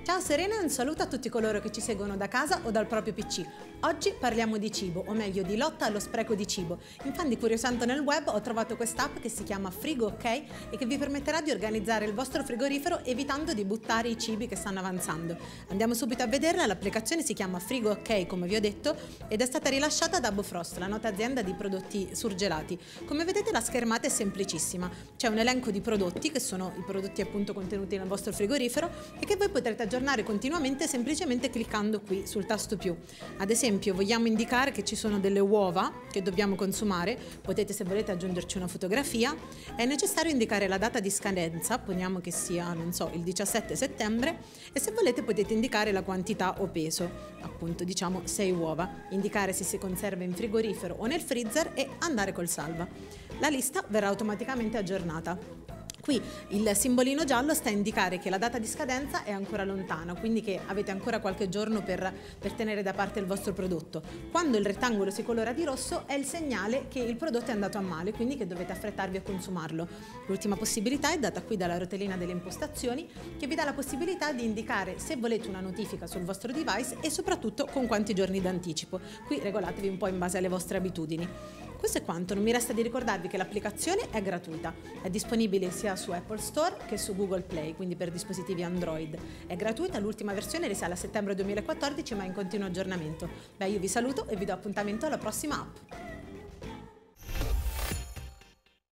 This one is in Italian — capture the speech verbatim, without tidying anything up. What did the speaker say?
Ciao Serena e un saluto a tutti coloro che ci seguono da casa o dal proprio P C. Oggi parliamo di cibo, o meglio di lotta allo spreco di cibo. Infatti, curiosando nel web, ho trovato quest'app che si chiama Frigo OK e che vi permetterà di organizzare il vostro frigorifero evitando di buttare i cibi che stanno avanzando. Andiamo subito a vederla. L'applicazione si chiama Frigo OK, come vi ho detto, ed è stata rilasciata da Bofrost, la nota azienda di prodotti surgelati. Come vedete, la schermata è semplicissima. C'è un elenco di prodotti, che sono i prodotti appunto contenuti nel vostro frigorifero, e che voi potrete aggiornare continuamente semplicemente cliccando qui sul tasto più. Ad esempio, vogliamo indicare che ci sono delle uova che dobbiamo consumare, potete, se volete, aggiungerci una fotografia. È necessario indicare la data di scadenza, poniamo che sia, non so, il diciassette settembre, e se volete potete indicare la quantità o peso, appunto diciamo sei uova, indicare se si conserva in frigorifero o nel freezer e andare col salva. La lista verrà automaticamente aggiornata. Qui il simbolino giallo sta a indicare che la data di scadenza è ancora lontana, quindi che avete ancora qualche giorno per, per tenere da parte il vostro prodotto. Quando il rettangolo si colora di rosso è il segnale che il prodotto è andato a male, quindi che dovete affrettarvi a consumarlo. L'ultima possibilità è data qui dalla rotellina delle impostazioni, che vi dà la possibilità di indicare se volete una notifica sul vostro device e soprattutto con quanti giorni d'anticipo. Qui regolatevi un po' in base alle vostre abitudini. Questo è quanto, non mi resta di ricordarvi che l'applicazione è gratuita, è disponibile sia su Apple Store che su Google Play, quindi per dispositivi Android. È gratuita, l'ultima versione risale a settembre duemilaquattordici ma è in continuo aggiornamento. Beh, io vi saluto e vi do appuntamento alla prossima app.